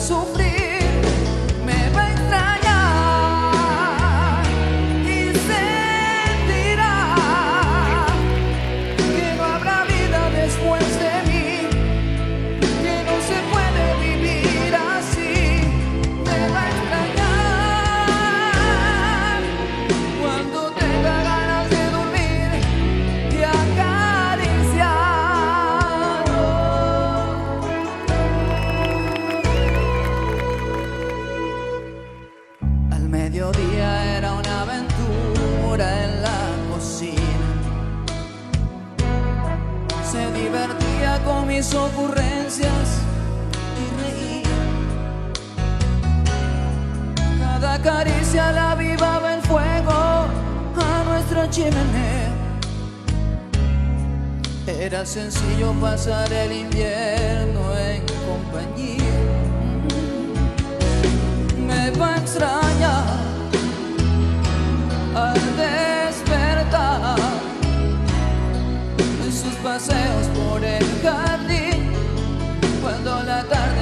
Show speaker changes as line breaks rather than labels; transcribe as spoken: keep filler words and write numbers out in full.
sufrir, me va a extrañar y sentirá que no habrá vida después de mí, que no se puede vivir así. Me va a extrañar cuando tenga ganas de dormir y acariciarlo. Al mediodía era una aventura en la cocina. Se divertía con mis ocurrencias y reía. Cada caricia la avivaba el fuego a nuestra chimenea. Era sencillo pasar el invierno en compañía. Me va a extrañar al despertar en sus paseos por el jardín, cuando la tarde